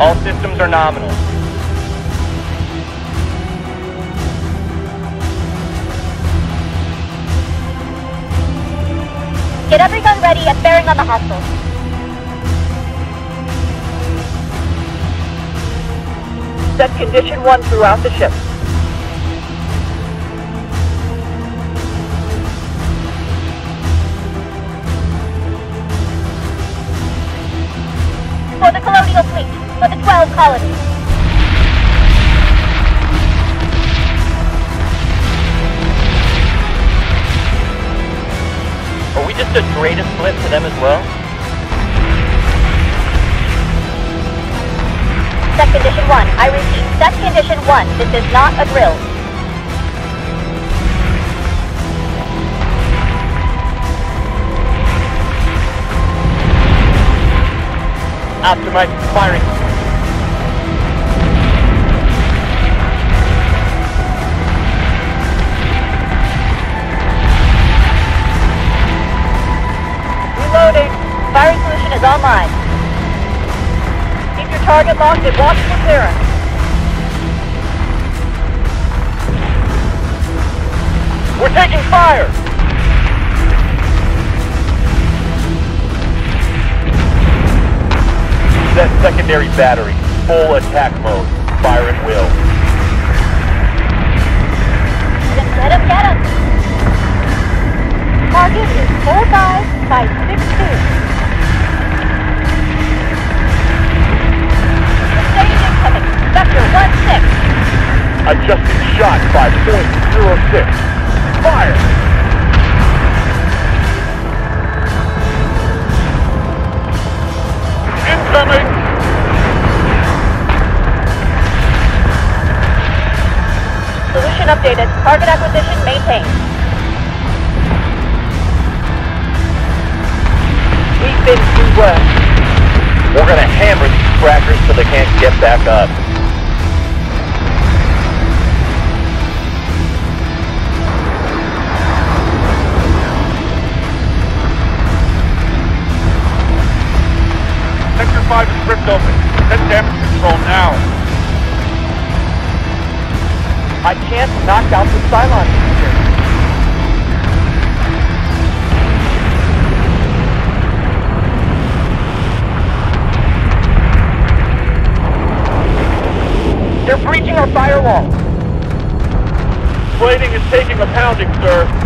All systems are nominal. Get every gun ready and bearing on the hostiles. Set condition 1 throughout the ship. For the colonial fleet, for the 12 colonies. Are we just a greatest flip to them as well? Set condition 1. I repeat, set condition 1. This is not a drill. Optimize firing. Reloading. Firing solution is online. Keep your target locked and watch for clearance. We're taking fire! Set secondary battery. Full attack mode. Fire at will. Get him, get him! Target is 45-562. Stage incoming. Vector 1-6. Adjusting shot by .06. Fire! Incoming! Solution updated. Target acquisition maintained. We've been too well. We're gonna hammer these crackers so they can't get back up. Sector 5 is ripped open. Send damage control now. I can't knock out the Cylon here. They're breaching our firewall. Plating is taking a pounding, sir.